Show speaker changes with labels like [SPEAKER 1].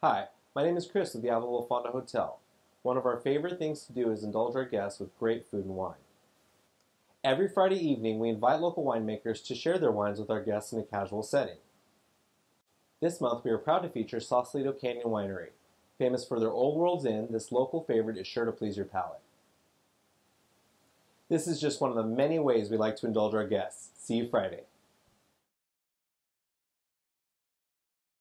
[SPEAKER 1] Hi, my name is Chris of the Avila Fonda Hotel. One of our favorite things to do is indulge our guests with great food and wine. Every Friday evening, we invite local winemakers to share their wines with our guests in a casual setting. This month, we are proud to feature Saucelito Canyon Winery. Famous for their Old World's Inn, this local favorite is sure to please your palate. This is just one of the many ways we like to indulge our guests. See you Friday.